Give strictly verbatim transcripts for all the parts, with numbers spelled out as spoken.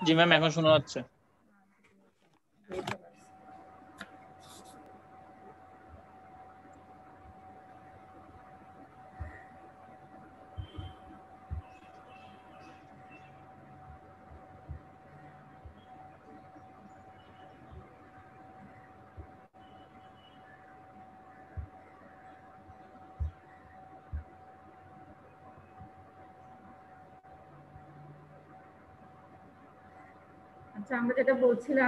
জি ma'am, এখন শোনা যাচ্ছে। আচ্ছা, আমরা যেটা বলছিলাম,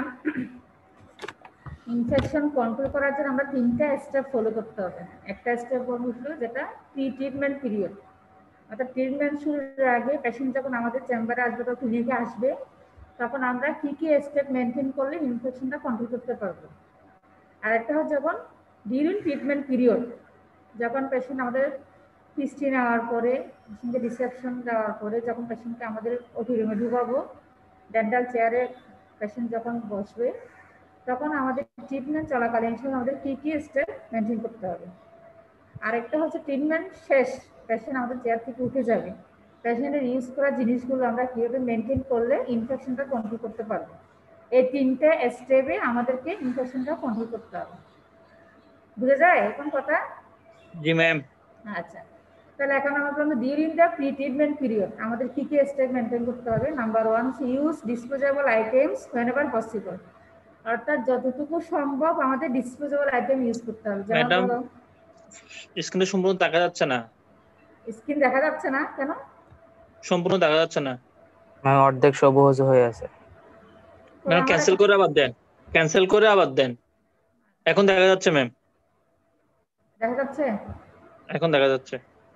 ইনফেকশন কন্ট্রোল করার জন্য আমরা তিনটা স্টেপ ফলো করতে হবে। একটা স্টেপ হলো যেটা প্রি ট্রিটমেন্ট পিরিয়ড, অর্থাৎ ট্রিটমেন্ট শুরুর আগে পেশেন্ট যখন আমাদের চেম্বারে আসবে বা ক্লিনিকে আসবে, তখন আমরা কি কি স্টেপ মেনটেন করলে ইনফেকশনটা কন্ট্রোল করতে পারবো। আর একটা হচ্ছে যখন ডিউরিং ট্রিটমেন্ট পিরিয়ড, যখন পেশেন্ট আমাদের হিস্ট্রি নেওয়ার পরে, পেশেন্টকে রিসেপশন দেওয়ার পরে, যখন পেশেন্টকে আমাদের ওটি রুমে ঢুকাবো, ডেন্টাল চেয়ারে পেশেন্ট যখন বসবে, তখন আমাদের ট্রিটমেন্ট চলাকালীন সময় আমাদের কী কী স্টেপ মেনটেন করতে হবে। আরেকটা হচ্ছে ট্রিটমেন্ট শেষ, পেশেন্ট আমাদের চেয়ার থেকে উঠে যাবে, পেশেন্টের ইউজ করা জিনিসগুলো আমরা কীভাবে মেনটেন করলে ইনফেকশনটা কন্ট্রোল করতে পারবো। এই তিনটে স্টেপে আমাদেরকে ইনফেকশনটা কন্ট্রোল করতে হবে। বুঝে যায় এখন কথা? জি ম্যাম। আচ্ছা, তাহলে এখন আমরা বলবো during the pre treatment period আমাদের কি কি স্টেপ মেনটেন করতে হবে। Number one, use disposable items whenever possible, অর্থাৎ যতটুকু সম্ভব আমাদের ডিসপোজেবল আইটেম ইউজ করতে হবে। ম্যাডাম, স্ক্রিনে সম্পূর্ণ দেখা যাচ্ছে না। স্ক্রিন দেখা যাচ্ছে না কেন? সম্পূর্ণ দেখা যাচ্ছে না ম্যাম, অর্ধেক সবুজ হয়ে আছে। ম্যাম, ক্যান্সেল করে আবার দেন, ক্যান্সেল করে আবার দেন। এখন দেখা যাচ্ছে ম্যাম, দেখা যাচ্ছে? এখন দেখা যাচ্ছে।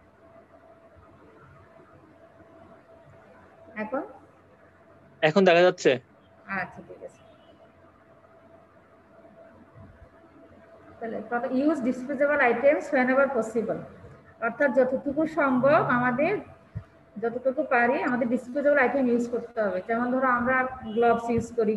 এখন এখন দেখা যাচ্ছে। আচ্ছা, ঠিক আছে। তাহলে use disposable items whenever possible, অর্থাৎ যতটুকু সম্ভব আমাদের যতটুকু পারি আমাদের ডিসপোজেবল আইটেম ইউজ করতে হবে। যেমন ধরো আমরা গ্লাভস ইউজ করি,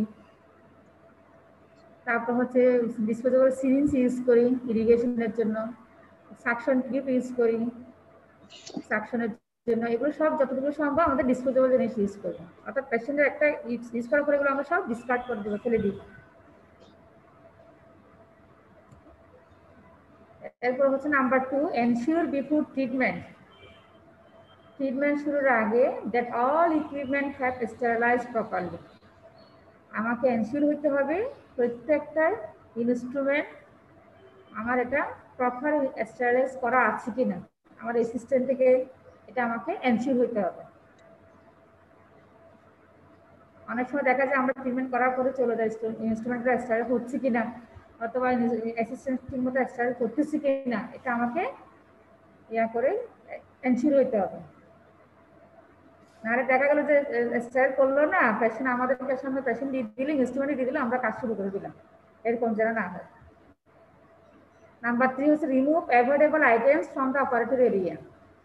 তারপর হচ্ছে ডিসপোজেবল সিরিঞ্জ ইউজ করি ইরিগেশনের জন্য, সাকশন টিউব ইউজ করি সাকশনের জন্য। এগুলো সব যতটুকু সম্ভব আমাদের ডিসপোজেবল জিনিস ইউজ করবো, অর্থাৎ পেশেন্টের একটা ইউজ করার পরে এগুলো আমরা সব ডিসকার্ড করে দেবো, ফেলে দিই। এরপর হচ্ছে number two, ensure before treatment treatment শুরুর আগে that all equipment have sterilised properly. আমাকে এনশিওর হতে হবে প্রত্যেকটা ইনস্ট্রুমেন্ট আমার এটা প্রপার স্টেরিলাইজ করা আছে কিনা, আমার অ্যাসিস্ট্যান্ট থেকে এটা আমাকে এনশিওর হতে হবে। অনেক সময় দেখা যায় আমরা ট্রিটমেন্ট করার পরে চলে যাই, ইনস্ট্রুমেন্টটা স্টেরিলাইজ হচ্ছে কিনা অথবা অ্যাসিস্ট্যান্ট ঠিক মতো স্টেরিলাইজ করতেছি কিনা, এটা আমাকে ইয়া করে এনশিওর হতে হবে। নাহলে দেখা গেল যে স্টেরিলাইজ করলো না, পেশেন্ট আমাদের সামনে পেশেন্ট দিয়ে দিলে, ইনস্ট্রুমেন্ট দিয়ে দিলে, আমরা কাজ শুরু করে দিলাম, এরকম যেন না হয়। নাম্বার থ্রি হচ্ছে remove avoidable items from the operator area.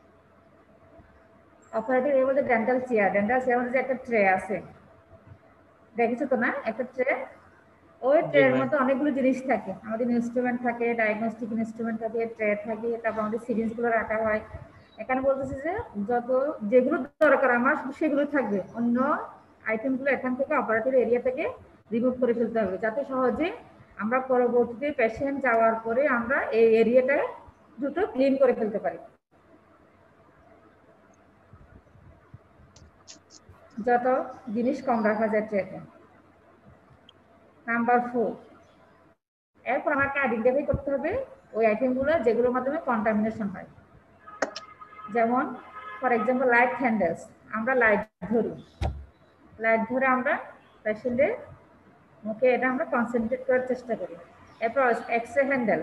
Operator area বলতে ডেন্টাল চেয়ার, ডেন্টাল চেয়ার মধ্যে যে একটা ট্রে আছে, দেখেছো তো না একটা ট্রে? ওই ট্রের মধ্যে অনেকগুলো জিনিস থাকে, আমাদের ইনস্ট্রুমেন্ট থাকে, ডায়াগনস্টিক ইনস্ট্রুমেন্ট থাকে, ট্রে থাকে, তারপর আমাদের সিরিঞ্জগুলো রাখা হয়। এখানে বলতেছি যে যত যেগুলো দরকার আমার সেগুলো থাকবে, অন্য আইটেমগুলো এখান থেকে অপারেটর এরিয়া থেকে রিমুভ করে ফেলতে হবে, যাতে সহজে আমরা পরবর্তীতে পেশেন্ট যাওয়ার পরে আমরা এই এরিয়াটা দ্রুত ক্লিন করে ফেলতে পারি। যত জিনিস কম রাখা যায় ট্রেতে। নাম্বার ফোর, এরপর আমাকে আইডেন্টিফাই করতে হবে ওই আইটেমগুলো যেগুলোর মাধ্যমে কন্টামিনেশন হয়। যেমন ফর এক্সাম্পল লাইট হ্যান্ডেলস, আমরা লাইট ধরি, লাইট ধরে আমরা পেশেন্টের মুখে এটা আমরা কনসেন্ট্রেট করার চেষ্টা করি। এরপর X ray handle,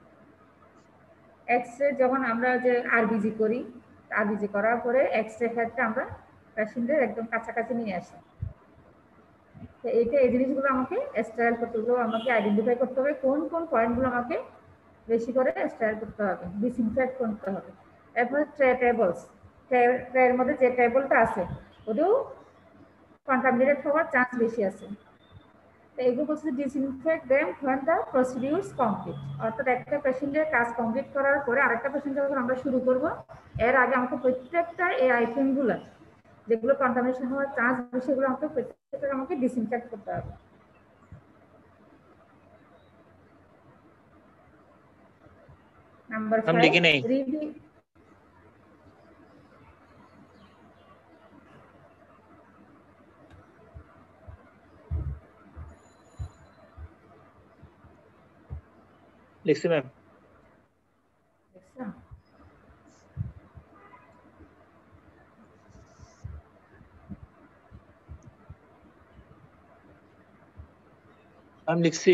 X ray যখন আমরা যে আরবিজি করি, আরবিজি করার পরে এক্স রে হেডটা আমরা পেশেন্টের একদম কাছাকাছি নিয়ে আসি। তো এইটা এই জিনিসগুলো আমাকে স্টাইল করতে হবে, আমাকে আইডেন্টিফাই করতে হবে কোন কোন পয়েন্টগুলো আমাকে বেশি করে স্টাইল করতে হবে, ডিসইনফেক্ট করতে হবে। এরপর ট্রে টেবলস, ট্রের মধ্যে যে টেবলটা আছে ওটাও কন্টামিনেটেড হওয়ার চান্স বেশি আছে। তো এগুলো হচ্ছে disinfect them when the procedures complete, অর্থাৎ একটা পেশেন্টের কাজ কমপ্লিট করার পরে আরেকটা পেশেন্ট যখন আমরা শুরু করব, এর আগে আমাকে প্রত্যেকটা এই আইটেমগুলো যেগুলো কন্টামিনেশন হওয়ার চান্স বেশি সেগুলো আমাকে প্রত্যেকটা আমাকে ডিসইনফেক্ট করতে হবে। নাম্বার ফাইভ রিভিউ লিখছি ম্যাম। আমি লিখছি।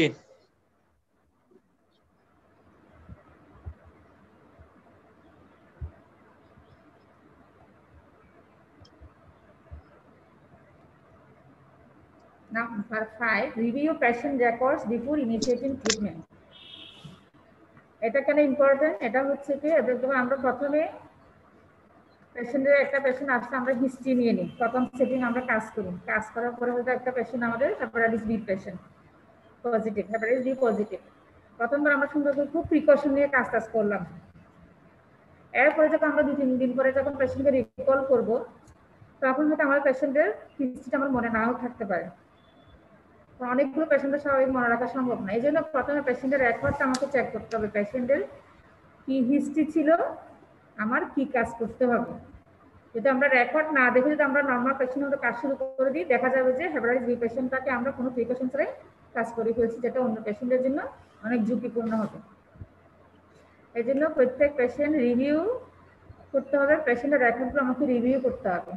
Number five, review patient records before initiating treatment. এটা কেন ইম্পর্টেন্ট? এটা হচ্ছে কি আমরা প্রথমে পেশেন্টের একটা পেশেন্ট আসছে আমরা হিস্ট্রি নিয়ে নিই, প্রথম সেটিং আমরা কাজ করি, কাজ করার পরে হয়তো একটা পেশেন্ট আমাদের hepatitis B patient positive, hepatitis B positive. প্রথমবার আমরা সুন্দর করে খুব প্রিকশন নিয়ে কাজ কাজ করলাম। এরপরে যখন আমরা দু তিন দিন পরে যখন পেশেন্টকে রিকল করব তখন হয়তো আমার পেশেন্টের হিস্ট্রিটা আমার মনে নাও থাকতে পারে, অনেকগুলো পেশেন্টের স্বাভাবিক মনে রাখা সম্ভব না। এই জন্য প্রথমে পেশেন্টের রেকর্ডটা আমাকে চেক করতে হবে, পেশেন্টের কি হিস্ট্রি ছিল, আমার কি কাজ করতে হবে। যদি আমরা রেকর্ড না দেখে যদি আমরা নর্মাল পেশেন্টের মতো কাজ শুরু করে দিই, দেখা যাবে যে হেপাটাইটিস বি পেশেন্টটাকে আমরা কোনো প্রিকশন ছাড়াই কাজ করে ফেলছি, যেটা অন্য পেশেন্টের জন্য অনেক ঝুঁকিপূর্ণ হবে। এই জন্য প্রত্যেক পেশেন্ট রিভিউ করতে হবে, পেশেন্টের রেকর্ডগুলো আমাকে রিভিউ করতে হবে।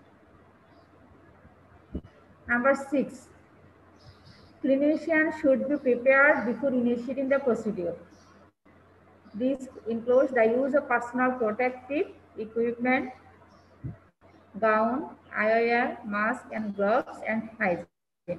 Number six, clinician should be prepared before initiating the procedure. This includes the use of personal protective equipment, gown, I O R, mask and gloves, and hygiene.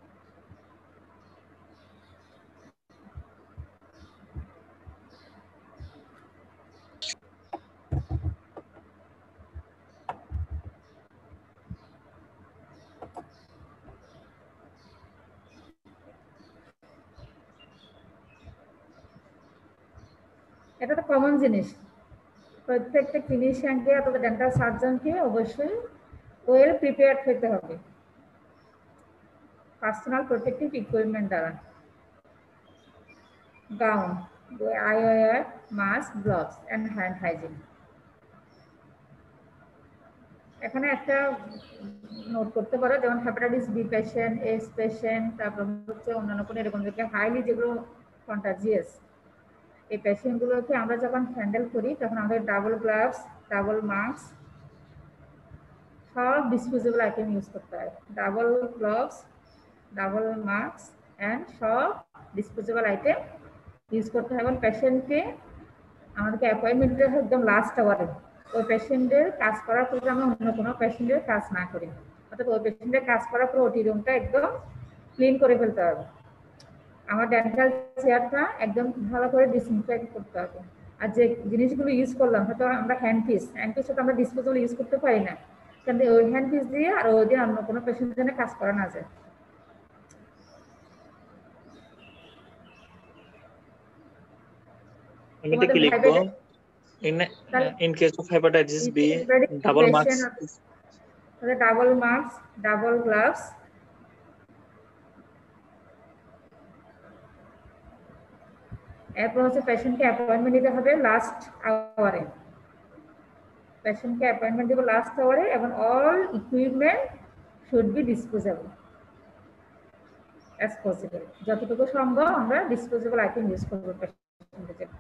এটা তো কমন জিনিস, প্রত্যেকটা ক্লিনিশিয়ানকে অথবা ডেন্টাল সার্জনকে অবশ্যই ওয়েল প্রিপেয়ার্ড হতে হবে personal protective equipment দ্বারা, gown, eyewear, mask, gloves and hand hygiene. এখানে একটা নোট করতে পারো, যেমন hepatitis B patient, AIDS patient, তারপর হচ্ছে অন্যান্য কোনো এরকম হাইলি যেগুলো কন্টাজিয়াস, এই পেশেন্টগুলোকে আমরা যখন হ্যান্ডেল করি তখন আমাদের ডাবল গ্লাভস, ডাবল মাস্ক, সব ডিসপোজেবল আইটেম ইউজ করতে হয়। Double gloves, double mask and সব ডিসপোজেবল আইটেম ইউজ করতে হয়। এবং পেশেন্টকে আমাদেরকে অ্যাপয়েন্টমেন্ট দিতে হয় একদম লাস্ট আওয়ারে, ওই পেশেন্টের কাজ করার পরে আমরা অন্য কোনো পেশেন্টের কাজ না করি, অর্থাৎ ওই পেশেন্টের কাজ করার পরে ওটি রুমটা একদম ক্লিন করে ফেলতে হবে। আমার ডেন্টাল চেয়ারটা একদম ভালো করে ডিসইনফেক্ট করতে হবে। আর যে জিনিসগুলো ইউজ করলাম, হয়তো আমরা হ্যান্ড পিস, হ্যান্ড পিস তো আমরা ডিসপোজেবল ইউজ করতে পারি না, কারণ ওই হ্যান্ড পিস দিয়ে আর ওই দিয়ে অন্য কোনো পেশেন্টের জন্য কাজ করা না যায়। আমি কি লিখবো? in in case of hepatitis B, double marks, double marks, double gloves, এরপর হচ্ছে পেশেন্টকে অ্যাপয়েন্টমেন্ট দিতে হবে লাস্ট আওয়ারে, পেশেন্টকে অ্যাপয়েন্টমেন্ট দেব লাস্ট আওয়ারে, এবং all equipment should be disposable as possible. যতটুকু সম্ভব আমরা ডিসপোজেবল আইটেম ইউজ করবো পেশেন্টের জন্য।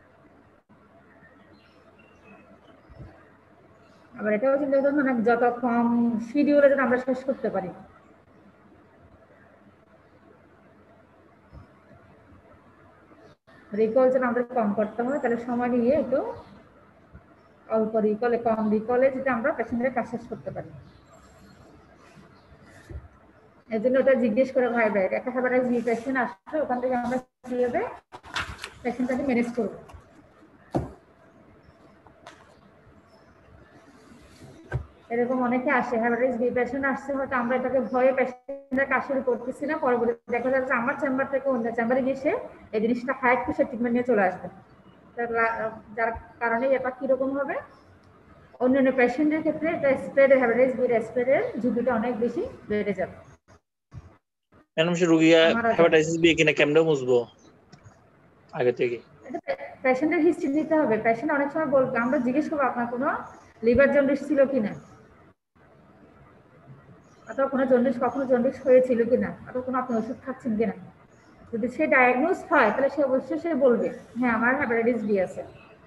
আবার এটাও চিন্তা করতে হবে যত কম শিডিউলে যেন আমরা শেষ করতে পারি। রিকল যেন আমাদের কম করতে হয়, তাহলে সময় নিয়ে একটু অল্প রিকলে, কম রিকলে যদি আমরা পেশেন্টের কাজ শেষ করতে পারি। এই জন্য ওটা জিজ্ঞেস করে ভাই ভাই একটা হেপাটাইটিস বি পেশেন্ট আসছে, ওখান থেকে আমরা কিভাবে পেশেন্টটাকে ম্যানেজ করবো। এরকম অনেকে আসে, হেপাটাইটিস বি পেশেন্ট আসছে, হয়তো আমরা এটাকে ভয়ে পেশেন্টের কাজ শুরু করতেছি না, পরবর্তীতে দেখা যাচ্ছে আমার চেম্বার থেকে অন্য চেম্বারে গিয়ে এই জিনিসটা হাইট টু সে ট্রিটমেন্ট নিয়ে চলে আসবে, যার কারণে এটা কিরকম হবে, অন্যান্য পেশেন্টের ক্ষেত্রে এটা স্প্রেড হেপাটাইটিস বি স্প্রেডের ঝুঁকিটা অনেক বেশি বেড়ে যাবে। ম্যাডাম সে রোগী হেপাটাইটিস বি কিনা কেমনে বুঝবো আগে থেকে? পেশেন্টের হিস্ট্রি দিতে হবে। পেশেন্ট অনেক সময় বলবে, আমরা জিজ্ঞেস করবো আপনার কোনো লিভার জন্ডিস ছিল কিনা, অথবা কোনো জন্ডিস কখনো জন্ডিস হয়েছিল কিনা, অথবা কোনো আপনি ওষুধ খাচ্ছেন কিনা। যদি সে ডায়াগনোজ হয় তাহলে সে অবশ্যই সে বলবে হ্যাঁ আমার হেপাটাইটিস বি আছে।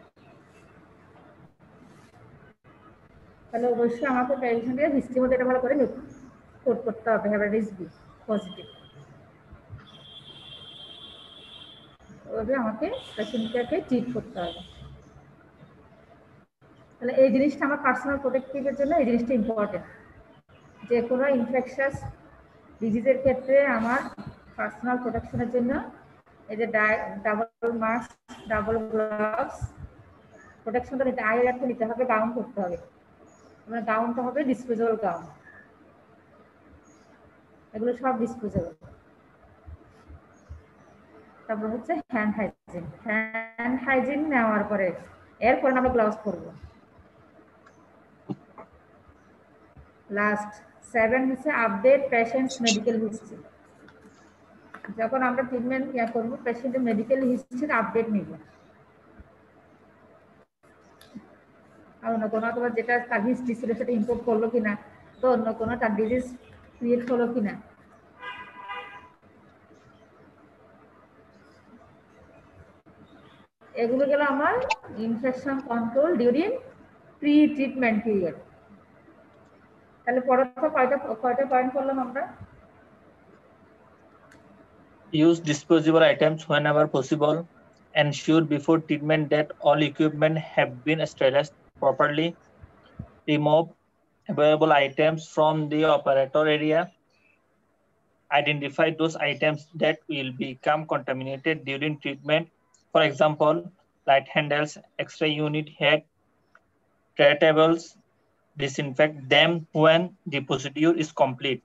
তাহলে অবশ্যই আমাকে পেশেন্টের হিস্ট্রির মধ্যে এটা ভালো করে নোট করতে হবে হেপাটাইটিস বি পজিটিভ। ওভাবে আমাকে পেশেন্টটাকে ট্রিট করতে হবে। তাহলে এই জিনিসটা আমার পার্সোনাল প্রোটেক্টিভের জন্য এই জিনিসটা ইম্পর্টেন্ট। যে কোনো ইনফেকশাস ডিজিজের ক্ষেত্রে আমার পার্সোনাল প্রোটেকশনের জন্য এই যে ডাবল মাস্ক, ডাবল গ্লাভস প্রোটেকশনটা নিতে আগে রাখতে নিতে হবে, গাউন করতে হবে। মানে গাউনটা হবে ডিসপোজেবল গাউন, এগুলো সব ডিসপোজেবল। তারপর হচ্ছে হ্যান্ড হাইজিন। হ্যান্ড হাইজিন নেওয়ার পরে এরপর আমরা গ্লাভস পরবো। লাস্ট সেভেন হচ্ছে আপডেট পেশেন্টস মেডিকেল হিস্ট্রি। যখন আমরা ট্রিটমেন্ট ইয়া করবো পেশেন্টের মেডিকেল হিস্ট্রির আপডেট নিব। অন্য কোনো অথবা যেটা তার হিস্ট্রি ছিল সেটা ইম্প্রুভ করলো কিনা, তো অন্য কোনো তার ডিজিজ ক্রিয়েট হলো কিনা। এগুলো গেল আমার infection control during pre treatment period. তাহলে পরবর্তী কয়টা কয়টা পয়েন্ট করলাম আমরা? Use disposable items whenever possible. Ensure before treatment that all equipment have been sterilized properly. Remove available items from the operator area. Identify those items that will become contaminated during treatment. For example, light handles, X-ray unit head, tray tables. Disinfect them when the procedure is complete.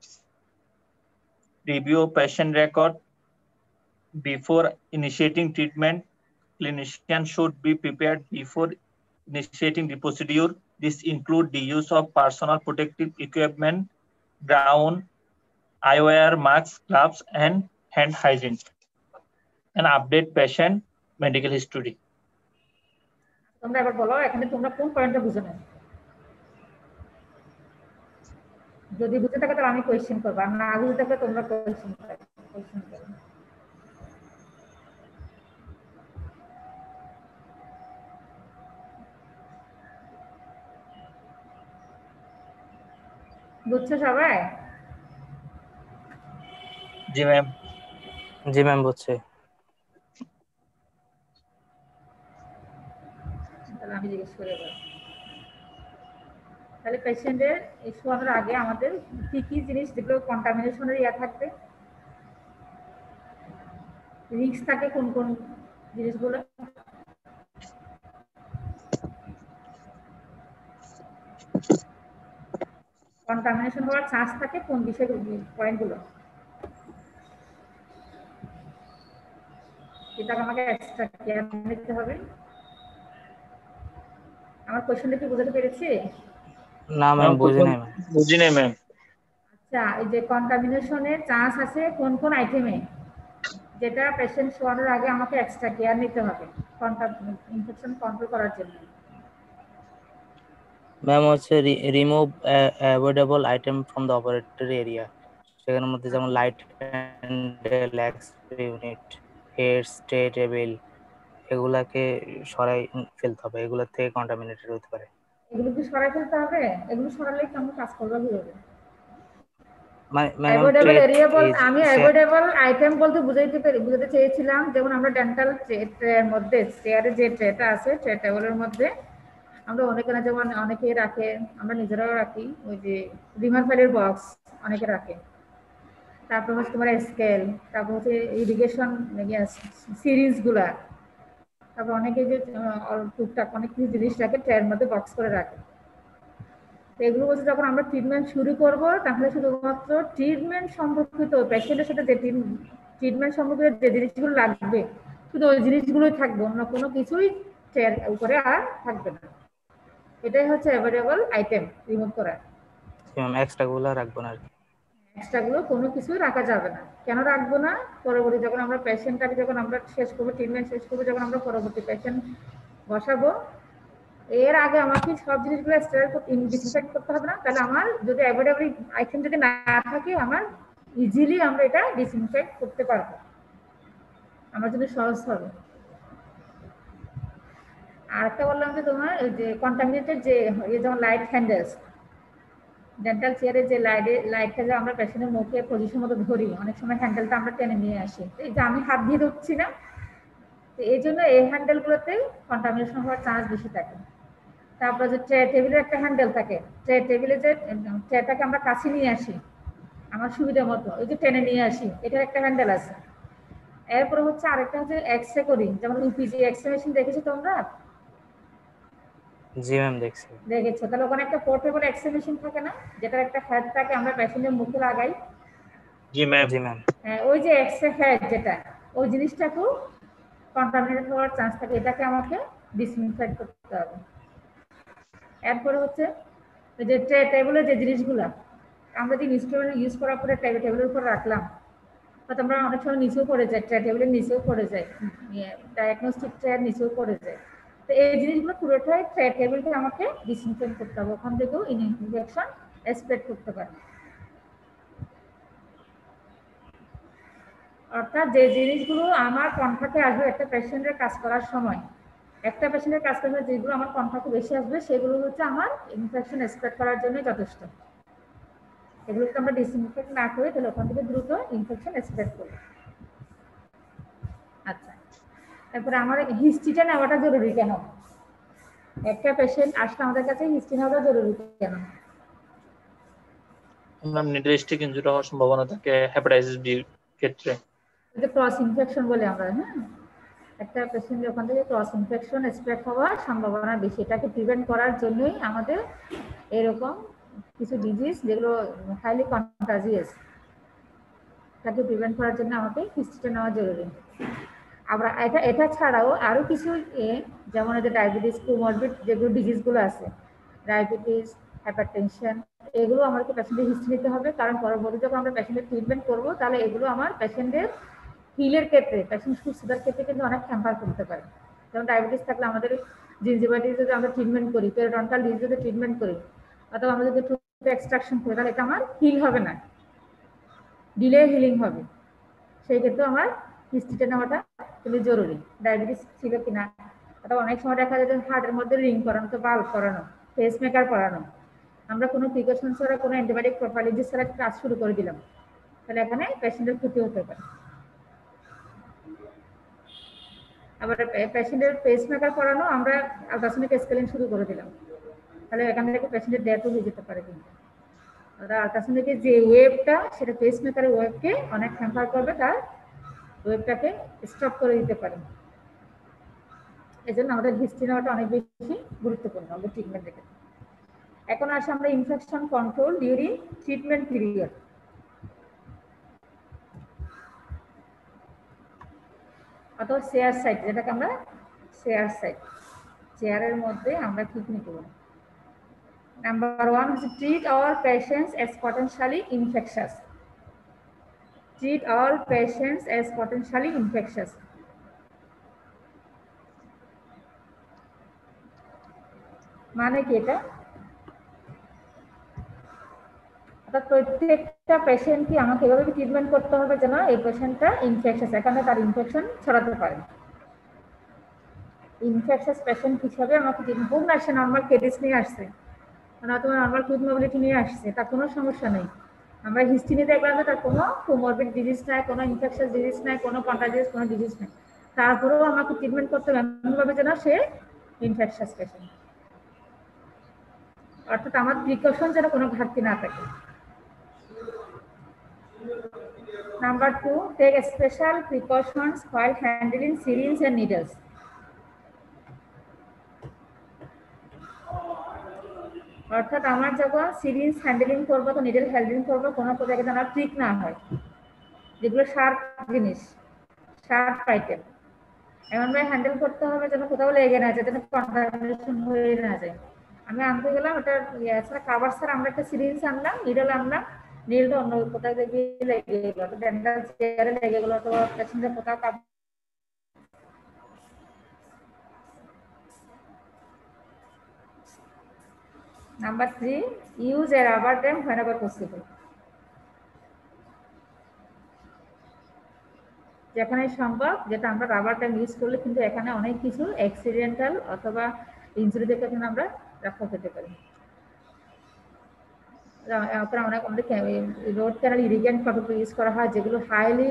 Review patient record before initiating treatment. Clinician should be prepared before initiating the procedure. This includes the use of personal protective equipment, gown, eyewear, masks, gloves, and hand hygiene. And update patient medical history. তোমরা এবার বলো এখানে তোমরা কোন পয়েন্টটা বুঝো না? যদি বুঝে থাকে তাহলে আমি কোয়েশ্চেন করব, আর না বুঝে থাকলে তোমরা কোয়েশ্চেন করবে। কোয়েশ্চেন করবে বুঝছো সবাই? জি ম্যাম। জি ম্যাম বুঝছি। তাহলে আমি জিজ্ঞেস করে এবার, তাহলে পেশেন্টের শোয়ানোর আগে আমাদের কি কি জিনিস যেগুলো কন্টামিনেশনের ইয়া থাকবে, রিস্ক থাকে কোন কোন জিনিসগুলো? কন্টামিনেশন হওয়ার চান্স থাকে কোন বিষয়গুলো, পয়েন্টগুলো? এটা আমাকে এক্সট্রা কেয়ার নিতে হবে। আমার কোশ্চেনটা কি বুঝতে পেরেছি? না ম্যাম বুঝি নাই ম্যাম। বুঝি নাই ম্যাম। আচ্ছা, এই যে কন্টামিনেশনের চান্স আছে কোন কোন আইটেমে, যেটা পেশেন্ট শোয়ানোর আগে আমাকে এক্সট্রা কেয়ার নিতে হবে ইনফেকশন কন্ট্রোল করার জন্য। ম্যাম হচ্ছে remove avoidable item from the operatory area. সেখানের মধ্যে যেমন light handle, X ray unit, head, tray table, এগুলাকে সরাই ফেলতে হবে। এগুলো থেকে কন্টামিনেটেড হতে পারে। এগুলো কি সরাই ফেলতে হবে? এগুলো সরালে কেমন কাজ করবে কিভাবে? মানে অ্যাভয়েডেবল এরিয়া বলতে আমি অ্যাভয়েডেবল আইটেম বলতে বুঝাইতে পারি বুঝাতে চেয়েছিলাম, যেমন আমরা ডেন্টাল ট্রের মধ্যে চেয়ারে যে ট্রেটা আছে ট্রে টেবিলের মধ্যে আমরা অনেকে না, যেমন অনেকে রাখে, আমরা নিজেরাও রাখি, ওই যে রিমার ফাইলের বক্স অনেকে রাখে, তারপর হচ্ছে তোমার স্কেল, তারপর হচ্ছে ইরিগেশন সিরিজগুলা, তারপর অনেকে যে টুকটাক অনেক কিছু জিনিস রাখে ট্রের মধ্যে বক্স করে রাখে। এগুলো বলছে যখন আমরা ট্রিটমেন্ট শুরু করব তাহলে শুধুমাত্র ট্রিটমেন্ট সম্পর্কিত পেশেন্টের সাথে যে ট্রিটমেন্ট সম্পর্কিত যে জিনিসগুলো লাগবে শুধু ওই জিনিসগুলোই থাকবে, অন্য কোনো কিছুই চেয়ার উপরে আর থাকবে না। এটাই হচ্ছে অ্যাভয়েডেবল আইটেম রিমুভ করা। এক্সট্রা গুলো রাখবো না আর কি। এক্সট্রা গুলো কোনো কিছু রাখা যাবে না। কেন রাখবো না? পরবর্তী যখন আমরা পেশেন্টটাকে যখন আমরা শেষ করবো, ট্রিটমেন্ট শেষ করবো, যখন আমরা পরবর্তী পেশেন্ট বসাবো, এর আগে আমাকে সব জিনিসগুলো স্টেরাইল ডিসইনফেক্ট করতে হবে না? তাহলে আমার যদি অ্যাভয়েডেবল আইটেম যদি না থাকে, আমার ইজিলি আমরা এটা ডিসইনফেক্ট করতে পারবো, আমার জন্য সহজ হবে। আর একটা বললাম যে তোমার যে কন্টামিনেটেড যে যেমন লাইট হ্যান্ডেলস, ডেন্টাল চেয়ারে যে লাইটে লাইটটা যে আমরা পেশেন্টের মুখে পজিশন মতো ধরি, অনেক সময় হ্যান্ডেলটা আমরা টেনে নিয়ে আসি, এই যে আমি হাত দিয়ে ধরছি না, তো এই জন্য এই হ্যান্ডেলগুলোতে কন্টামিনেশন হওয়ার চান্স বেশি থাকে। তারপরে যে ট্রে টেবিলের একটা হ্যান্ডেল থাকে, ট্রে টেবিলে যে ট্রেটাকে আমরা কাছে নিয়ে আসি আমার সুবিধা মতো, ওই যে টেনে নিয়ে আসি, এটার একটা হ্যান্ডেল আছে। এরপরে হচ্ছে আরেকটা হচ্ছে এক্স রে করি, যেমন ইউপিজি এক্স রে মেশিন দেখেছো তোমরা? জি ম্যাম দেখছি। দেখেছো? তাহলে ওখানে একটা পোর্টেবল এক্স রে মেশিন থাকে না, যেটার একটা হেড থাকে, আমরা পেশেন্টের মুখে লাগাই। জি ম্যাম। জি ম্যাম। হ্যাঁ, ওই যে এক্স রে হেড যেটা, ওই জিনিসটাকেও কন্টামিনেটেড হওয়ার চান্স থাকে, এটাকে আমাকে ডিসইনফেক্ট করতে হবে। এরপরে হচ্ছে ওই যে ট্রে টেবিলের যে জিনিসগুলো আমরা যে ইনস্ট্রুমেন্ট ইউজ করার পরে টেবিলের উপর রাখলাম, হয়তো আমরা অনেক সময় নিচেও পড়ে যাই, ট্রে টেবিলের নিচেও পড়ে যায়, ডায়াগনস্টিক ট্রের নিচেও পড়ে যায়, তো এই জিনিসগুলো পুরোটাই ট্রে টেবিলকে আমাকে ডিসইনফেক্ট করতে হবে, ওখান থেকেও ইনফেকশন স্প্রেড করতে পারে। অর্থাৎ যে জিনিসগুলো আমার কন্ট্যাক্টে আসবে একটা পেশেন্টের কাজ করার সময়, একটা পেশেন্টের কাজ করার সময় যেগুলো আমার কন্ট্যাক্টে বেশি আসবে, সেগুলো হচ্ছে আমার ইনফেকশন স্প্রেড করার জন্য যথেষ্ট। এগুলোকে আমরা ডিসইনফেক্ট না করে তাহলে ওখান থেকে দ্রুত ইনফেকশন স্প্রেড করবে। আচ্ছা, তারপরে আমার হিস্ট্রিটা নেওয়াটা জরুরি কেন? একটা পেশেন্ট আসলে আমাদের কাছে হিস্ট্রি নেওয়াটা জরুরি কেন? ম্যাম নিডারিস্টিক ইনজুরি হওয়ার সম্ভাবনা থাকে হেপাটাইটিস বি ক্ষেত্রে, যে ক্রস ইনফেকশন বলে আমরা, হ্যাঁ, একটা পেশেন্ট ওখান থেকে ক্রস ইনফেকশন স্প্রেড হওয়ার সম্ভাবনা বেশি, এটাকে প্রিভেন্ট করার জন্যই আমাদের এরকম কিছু ডিজিজ যেগুলো হাইলি কন্টাজিয়াস, তাকে প্রিভেন্ট করার জন্য আমাকে হিস্ট্রিটা নেওয়া জরুরি। আবার এটা এটা ছাড়াও আরও কিছু যেমন যে ডায়াবেটিস, কোমরবিড যেগুলো ডিজিজগুলো আছে, ডায়াবেটিস, হাইপারটেনশন, এগুলো আমাকে পেশেন্টের হিস্ট্রি নিতে হবে, কারণ পরবর্তী যখন আমরা পেশেন্টের ট্রিটমেন্ট করবো, তাহলে এগুলো আমার পেশেন্টের হিলের ক্ষেত্রে, পেশেন্ট সুস্থতার ক্ষেত্রে কিন্তু অনেক হ্যাম্পার করতে পারে। যেমন ডায়াবেটিস থাকলে আমাদের জিনজিভাইটিস যদি আমরা ট্রিটমেন্ট করি, পেরিডন্টাল ডিজিজ যদি ট্রিটমেন্ট করি, অথবা আমরা যদি টুথ এক্সট্রাকশন করি, তাহলে এটা আমার হিল হবে না, ডিলে হিলিং হবে। সেই ক্ষেত্রে আমার হিস্ট্রিটা নেওয়াটা খুবই জরুরি, ডায়াবেটিস ছিল কিনা, অথবা অনেক সময় দেখা যায় যে হার্টের মধ্যে রিং করানো, তো বাল্ব করানো, পেস মেকার করানো, আমরা কোনো প্রিকশন ছাড়া, কোনো অ্যান্টিবায়োটিক প্রপারলিজি ছাড়া কাজ শুরু করে দিলাম, তাহলে এখানে পেশেন্টের ক্ষতি হতে পারে। আবার পেশেন্টের পেস মেকার করানো, আমরা আলট্রাসনিক স্কেলিং শুরু করে দিলাম, তাহলে এখান থেকে পেশেন্টের ডেথও হয়ে যেতে পারে। কিন্তু আলট্রাসনিকের যে ওয়েভটা, সেটা পেস মেকারের ওয়েভকে অনেক হ্যাম্পার করবে, তার ওয়েভটাকে স্টপ করে দিতে পারে। এই জন্য আমাদের হিস্ট্রি নেওয়াটা অনেক বেশি গুরুত্বপূর্ণ আমাদের ট্রিটমেন্টের ক্ষেত্রে। এখন আসে আমরা infection control during treatment period. অথবা শেয়ার সাইট, যেটাকে আমরা শেয়ার সাইট, চেয়ারের মধ্যে আমরা কি কি করব? নাম্বার ওয়ান হচ্ছে treat all patients as potentially infectious. Treat all patients as potentially infectious মানে কি? এটা অর্থাৎ প্রত্যেকটা পেশেন্টকে আমাকে এভাবে ট্রিটমেন্ট করতে হবে যেন এই পেশেন্টটা ইনফেকশাস, এখানে তার ইনফেকশন ছড়াতে পারে। ইনফেকশাস পেশেন্ট হিসাবে আমাকে ট্রিটমেন্ট, হোক না সে নর্মাল কেডিস নিয়ে আসছে, মানে তোমার নর্মাল টুথ মোবিলিটি নিয়ে আসছে, তার কোনো সমস্যা নেই, আমরা হিস্ট্রি নিয়ে দেখলাম যে তার কোনো কোমরবিড ডিজিজ নাই, কোনো ইনফেকশাস ডিজিজ নাই, কোনো কন্টাজিয়াস কোনো ডিজিজ নেই, তারপরেও আমাকে ট্রিটমেন্ট করতে হবে এমনভাবে যেন সে ইনফেকশাস পেশেন্ট, অর্থাৎ আমার প্রিকশন যেন কোনো ঘাটতি না থাকে। Number two, take special precautions while handling syringes and needles. অর্থাৎ আমার যখন সিরিঞ্জ হ্যান্ডেলিং করবো, তো নিডল হ্যান্ডেলিং করবো, কোনো জায়গায় যেন ট্রিক না হয়, যেগুলো শার্প জিনিস, শার্প আইটেম এমনভাবে হ্যান্ডেল করতে হবে যেন কোথাও লেগে না যায়, যেন কন্টামিনেশন হয়ে না যায়। আমি আনতে গেলাম ওটা এছাড়া কাভার স্যার আমরা একটা সিরিঞ্জ আনলাম, নিডল আনলাম, নিডলটা অন্য কোথায় গিয়ে লেগে গেলো, ডেন্টাল চেয়ারে লেগে গেলো, অথবা পেশেন্টের কোথাও cup number three, use a rubber dam whenever possible। যেখানে সম্ভব, যেটা আমরা রাবার ড্যাম ইউজ করলে কিন্তু এখানে অনেক কিছু অ্যাক্সিডেন্টাল অথবা ইনজুরি থেকে কিন্তু আমরা রক্ষা পেতে পারি। তারপরে অনেক আমাদের root canal irrigant product use করা হয় যেগুলো হাইলি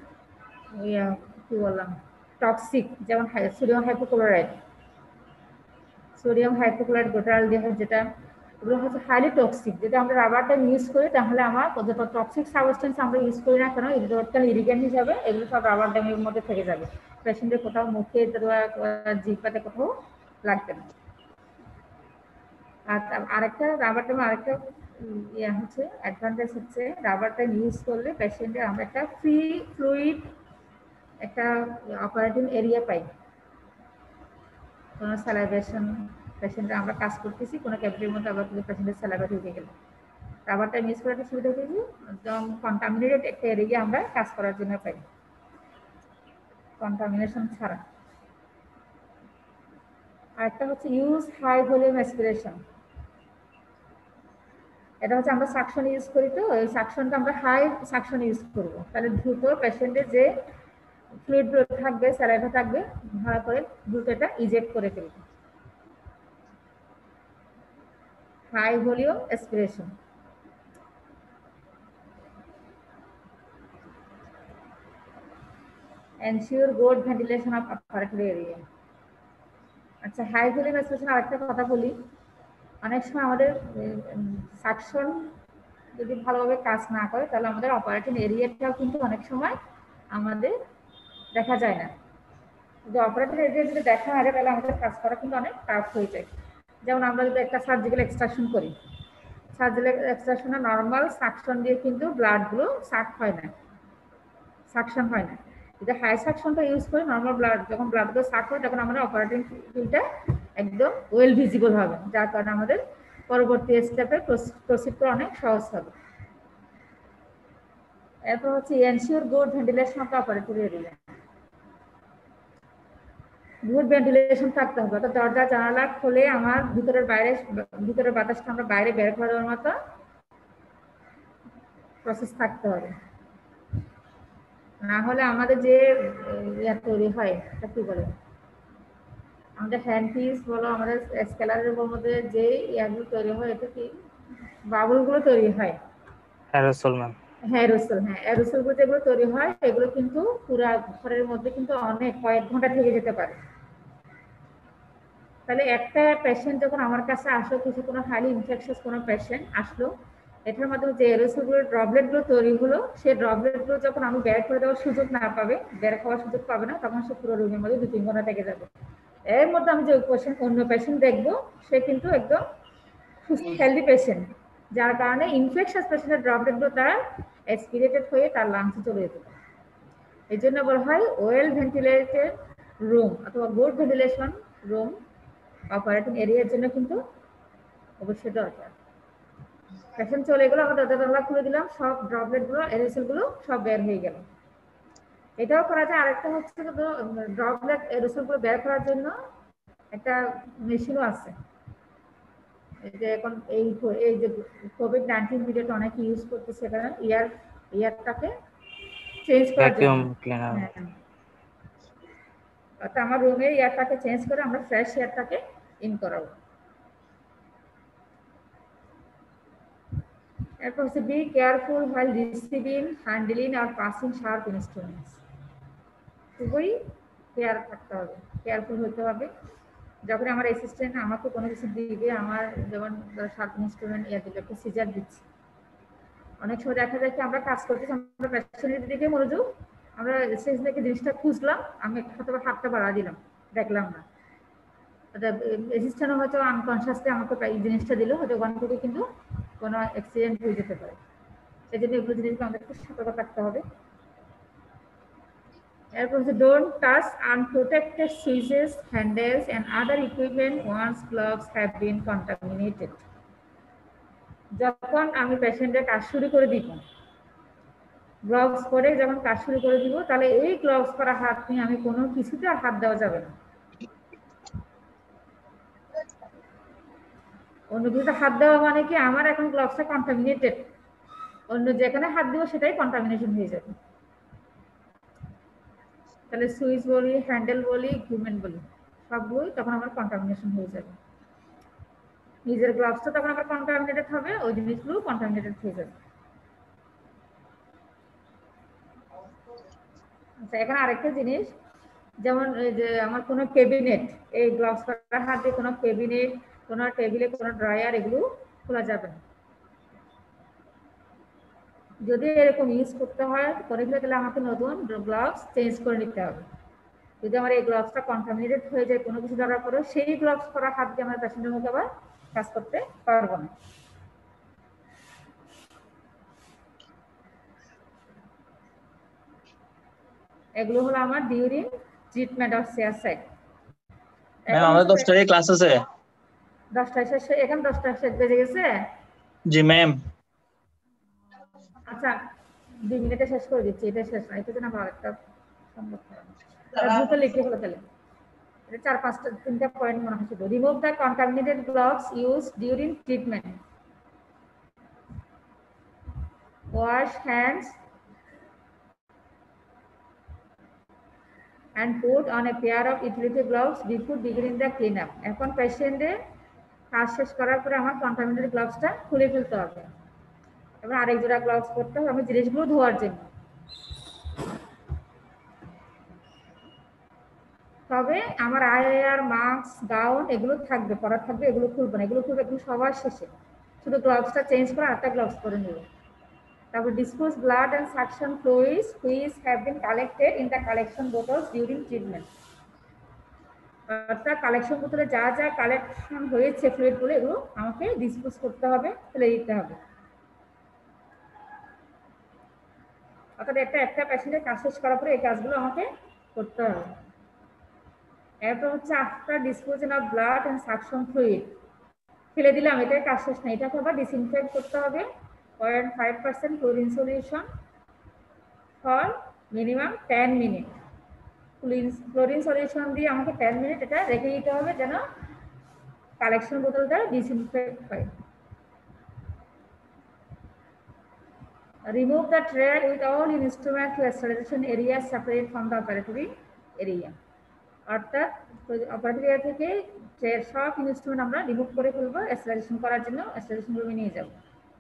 কি বললাম টক্সিক, যেমন sodium hypochloride, sodium hypochloride glutaraldehyde, যেটা এগুলো হচ্ছে হাইলি টক্সিক। যদি আমরা রাবারটা ইউজ করি তাহলে আমার যত টক্সিক সাবস্টেন্স আমরা ইউজ করি না কেন, রোড ক্যানাল ইরিগেন্ট হিসাবে এগুলো সব রাবার ড্যামের মধ্যে থেকে যাবে, পেশেন্টের কোথাও মুখে জিহ্বাতে কোথাও লাগবে না। আর আরেকটা রাবার ড্যাম আরেকটা ইয়ে হচ্ছে অ্যাডভান্টেজ হচ্ছে, রাবারটা ইউজ করলে পেশেন্টের আমরা একটা ফ্রি ফ্লুইড একটা অপারেটিং এরিয়া পাই। কোনো স্যালাইভেশন পেশেন্টের আমরা কাজ করতেছি কোনো ক্যাভিটির মধ্যে আবার কিন্তু পেশেন্টের স্যালাইভা ঢুকে গেল, রাবারটা ইউজ করে একটা সুবিধা পেয়েছি, একদম কন্টামিনেটেড একটা এরিয়া আমরা কাজ করার জন্য পাই, কন্টামিনেশন ছাড়া। আরেকটা হচ্ছে ইউজ হাই ভলিউম অ্যাসপিরেশন। এটা হচ্ছে আমরা সাকশন ইউজ করি, তো এই সাকশনটা আমরা হাই সাকশন ইউজ করবো, তাহলে দ্রুত পেশেন্টের যে ফ্লুইড থাকবে, স্যালাইভা থাকবে, ভালো করে দ্রুত এটা ইজেক্ট করে ফেলবে। High volume aspiration. Ensure good ventilation of operatory area. আচ্ছা, হাই ভলিউম অ্যাসপিরেশন আরেকটা কথা বলি, অনেক সময় আমাদের সাকশন যদি ভালোভাবে কাজ না করে তাহলে আমাদের অপারেটিং এরিয়াটাও কিন্তু অনেক সময় আমাদের দেখা যায় না। যদি অপারেটিং এরিয়া যদি দেখা না যায় তাহলে আমাদের কাজ করা কিন্তু অনেক টাফ হয়ে যায়। যেমন আমরা যদি একটা সার্জিক্যাল এক্সট্রাকশন করি, সার্জিক্যাল এক্সট্রাকশনে নর্মাল সাকশন দিয়ে কিন্তু ব্লাডগুলো সাক হয় না, সাকশন হয় না। যদি হাই সাকশনটা ইউজ করি, নর্মাল ব্লাড যখন ব্লাডগুলো সাক হয় তখন আমাদের অপারেটিং ফিল্ডটা একদম ওয়েল ভিজিবল হবে, যার কারণে আমাদের পরবর্তী স্টেপে প্রসিড করা অনেক সহজ হবে। এরপর হচ্ছে ensure good ventilation of the operatory area. Good ventilation থাকতে হবে, অর্থাৎ দরজা জানালা খুলে আমার ভিতরের বাইরে ভিতরের বাতাসটা আমরা বাইরে বের করে দেওয়ার মতো প্রসেস থাকতে হবে, না হলে আমাদের যে ইয়া তৈরি হয় তা কি বলে, আমাদের হ্যান্ড পিস বলো, আমাদের স্কেলারের মধ্যে যে ইয়াগুলো তৈরি হয়, এটা কি বাবুলগুলো তৈরি হয়, অ্যারোসল ম্যাম। হ্যাঁ অ্যারোসল, হ্যাঁ অ্যারোসলগুলো যেগুলো তৈরি হয় এগুলো কিন্তু পুরো ঘরের মধ্যে কিন্তু অনেক কয়েক ঘন্টা থেকে যেতে পারে। তাহলে একটা পেশেন্ট যখন আমার কাছে আসলো, কিছু কোনো হাইলি ইনফেকশাস কোনো পেশেন্ট আসলো, এটার মাধ্যমে যে এরোসলগুলো ড্রপলেটগুলো তৈরি হলো, সেই ড্রপলেটগুলো যখন আমি বের করে দেওয়ার সুযোগ না পাবে, বের খাওয়ার সুযোগ পাবে না, তখন সে পুরো রুমের মধ্যে দু তিন ঘন্টা থেকে যাবে। এর মধ্যে আমি যে পেশেন্ট অন্য পেশেন্ট দেখবো সে কিন্তু একদম হেলদি পেশেন্ট, যার কারণে ইনফেকশাস পেশেন্টের ড্রপলেটগুলো তার এক্সপিরেটেড হয়ে তার লাংসে চলে যেতে পারে। এই জন্য বলা হয় ওয়েল ভেন্টিলেটেড রুম অথবা গুড ভেন্টিলেশন রুম অপারেটিং এরিয়ার জন্য কিন্তু অবশ্যই দরকার। পেশেন্ট চলে গেলো, আমরা দরজা জানলা খুলে দিলাম, সব ড্রপলেটগুলো এরোসলগুলো সব বের হয়ে গেল। এটাও করা যায়। আরেকটা হচ্ছে ড্রপলেট এরোসলগুলো বের করার জন্য একটা মেশিনও আছে, যে এখন এই এই যে কোভিড নাইন্টিন পিরিয়ড অনেকে ইউজ করতেছে, সেখানে ইয়ার ইয়ারটাকে চেঞ্জ করার জন্য। অর্থাৎ আমার রুমের এয়ারটাকে চেঞ্জ করে আমরা ফ্রেশ এয়ারটাকে ইন করাবো। এরপর হচ্ছে be careful while receiving, handling or passing sharp instruments। খুবই কেয়ার থাকতে হবে, কেয়ারফুল হতে হবে। যখন আমার অ্যাসিস্ট্যান্ট আমাকে কোনো কিছু দিবে, আমার যেমন শার্প ইনস্ট্রুমেন্ট ইয়া দিলে একটা সিজার দিচ্ছি, অনেক সময় দেখা যায় কি আমরা কাজ করতেছি, আমরা পেশেন্টের দিকে মনোযোগ, আমরা শেষ থেকে জিনিসটা খুঁজলাম, আমি হয়তো হাতটা বাড়া দিলাম, দেখলাম না, অ্যাসিস্ট্যান্টও হয়তো আনকনসিয়াসলি আমাকে এই জিনিসটা দিল, হয়তো ওখান থেকে কিন্তু কোনো অ্যাক্সিডেন্ট হয়ে যেতে পারে। সেই জন্য এগুলো জিনিসগুলো আমাদের একটু সতর্ক থাকতে হবে। এরপর হচ্ছে don't touch unprotected switches, handles and other equipment once gloves have been contaminated. যখন আমি পেশেন্টের কাজ শুরু করে দিব, গ্লাভস পরে যখন কাজ শুরু করে দিব, তাহলে এই গ্লাভস পরা হাত নিয়ে আমি কোনো কিছুতে আর হাত দেওয়া যাবে না। অন্য কিছুতে হাত দেওয়া মানে কি আমার এখন গ্লাভসটা কন্টামিনেটেড, অন্য যেখানে হাত দিব সেটাই কন্টামিনেশন হয়ে যাবে। তাহলে সুইচ বলি, হ্যান্ডেল বলি, ইকুইপমেন্ট বলি, সবগুলোই তখন আমার কন্টামিনেশন হয়ে যাবে। নিজের গ্লাভসটা তখন আমার কন্টামিনেটেড হবে, ওই জিনিসগুলো কন্টামিনেটেড হয়ে যাবে। আচ্ছা, এখানে আরেকটা জিনিস, যেমন এই যে আমার কোনো ক্যাবিনেট, এই গ্লাভস পরা হাত দিয়ে কোনো ক্যাবিনেট, কোনো টেবিলে কোনো ড্রয়ার, এগুলো খোলা যাবে না। যদি এরকম ইউজ করতে হয় করে ফেলে, তাহলে আমাকে নতুন গ্লাভস চেঞ্জ করে নিতে হবে। যদি আমার এই গ্লাভসটা কন্টামিনেটেড হয়ে যায় কোনো কিছু দেওয়ার পরে, সেই গ্লাভস পরা হাত দিয়ে আমার পেশেন্টের মধ্যে আবার কাজ করতে পারবো না। এগুলো হলো আমার during treatment of chair side. Ma'am আমাদের দশটায় ক্লাস আছে। দশটায় শেষ, এখন দশটায় শেষ বেজে গেছে। জি ম্যাম। আচ্ছা, দুই মিনিটে শেষ করে দিচ্ছি, এটা শেষ না, এটা যেন আবার একটা সম্ভব দ্রুত লিখে হলো। তাহলে এটা চার পাঁচটা তিনটা পয়েন্ট মনে হয়। Remove the contaminated gloves use during treatment, wash hands and put on a pair of utility gloves before beginning the cleanup. এখন পেশেন্টের কাজ শেষ করার পরে আমার কন্টামিনেটেড গ্লাভসটা খুলে ফেলতে হবে, এবার আরেক জোড়া গ্লাভস পরতে হবে আমি জিনিসগুলো ধোয়ার জন্য। তবে আমার আইআর, মাস্ক, গাউন এগুলো থাকবে, পরা থাকবে, এগুলো খুলবে না, এগুলো খুলবে একদম সবার শেষে। শুধু গ্লাভসটা চেঞ্জ করে আরেকটা গ্লাভস পরে নেব। তারপর dispose blood and suction fluids which have been collected in the collection bottles during treatment. অর্থাৎ কালেকশন বোতলে যা যা কালেকশন হয়েছে ফ্লুইডগুলো, এগুলো আমাকে ডিসপোজ করতে হবে, ফেলে দিতে হবে। অর্থাৎ একটা একটা পেশেন্টের কাজ শেষ করার পরে এই কাজগুলো আমাকে করতে হবে। এরপর হচ্ছে after disposing of blood and suction fluid, ফেলে দিলাম, এটাই কাজ শেষ না, এটাকে আবার ডিসইনফেক্ট করতে হবে zero point five percent chlorine solution for minimum ten minute. Chlorine solution দিয়ে আমাকে ten মিনিট এটা রেখে দিতে হবে যেন কালেকশন বোতলটা ডিসইনফেক্ট হয়। Remove the tray with all instrument to sterilisation area separate from the operatory area. অর্থাৎ অপারেটরি এরিয়া থেকে ট্রের সব ইনস্ট্রুমেন্ট আমরা রিমুভ করে ফেলবো, স্টেরিলাইজেশন করার জন্য স্টেরিলাইজেশন রুমে নিয়ে যাব।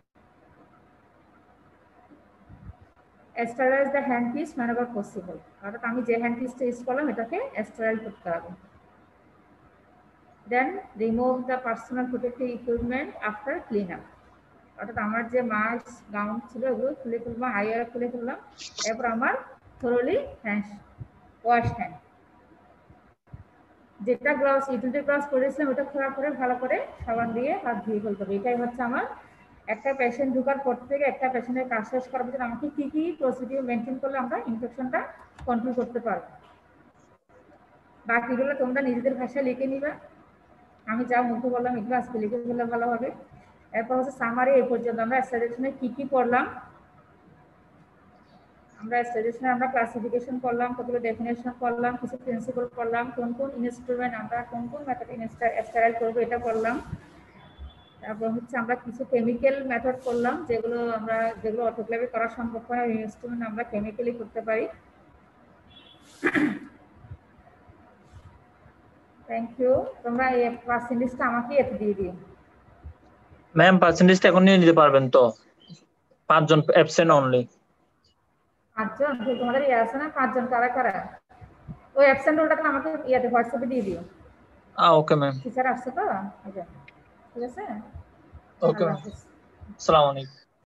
Sterilise the hand piece whenever possible, অর্থাৎ আমি যে হ্যান্ড পিসটা ইউজ করলাম এটাকে স্টেরাইল করতে হবে। Then remove the personal protective equipment after clean up, অর্থাৎ আমার যে মাস্ক, গাউন ছিল ওগুলো খুলে ফেললাম, আইআর খুলে ফেললাম, এরপর আমার থরোলি হ্যান্ড ওয়াশ হ্যান্ড, যেটা গ্লাভস ইউটিলিটি গ্লাভস পরেছিলাম ওটা খোলা করে ভালো করে সাবান দিয়ে হাত ধুয়ে ফেলতে হবে। এটাই হচ্ছে আমার একটা পেশেন্ট ঢোকার পর থেকে একটা পেশেন্টের কাজ শেষ করার পর আমাকে কি কি প্রসিডিউর মেনটেন করলে আমরা ইনফেকশনটা কন্ট্রোল করতে পারবো। বাকিগুলো তোমরা নিজেদের ভাষায় লিখে নিবা, আমি যা মুখে বললাম এগুলো আজকে লিখে ফেললে ভালো হবে। এরপর হচ্ছে সামারি, এই পর্যন্ত আমরা স্টেরিলাইজেশনে কি কি পড়লাম, আমরা স্টেরিলাইজেশনে আমরা ক্লাসিফিকেশন করলাম, কতগুলো ডেফিনেশন করলাম, কিছু প্রিন্সিপাল করলাম, কোন কোন ইনস্ট্রুমেন্ট আমরা কোন কোন মেথড স্টেরাইল করবো এটা করলাম। তারপর হচ্ছে আমরা কিছু কেমিক্যাল মেথড করলাম, যেগুলো আমরা যেগুলো অটোক্লেভে করা সম্ভব হয় ওই ইনস্ট্রুমেন্ট আমরা কেমিক্যালি করতে পারি। Thank you. তোমরা এই পার্সেন্টেজটা আমাকে এতে দিয়ে দিও। ম্যাম পার্সেন্টেজটা এখন নিয়ে নিতে পারবেন তো? পাঁচজন অ্যাবসেন্ট অনলি। পাঁচজন? তোমাদের ইয়ে আছে না পাঁচজন, কারা কারা? ওই অ্যাবসেন্ট রোলটাকে আমাকে ইয়াতে হোয়াটসঅ্যাপে দিয়ে দিও। আ ওকে ম্যাম। টিচার আসছে তো? আচ্ছা ঠিক আছে। Okay ma'am. আসসালামু আলাইকুম।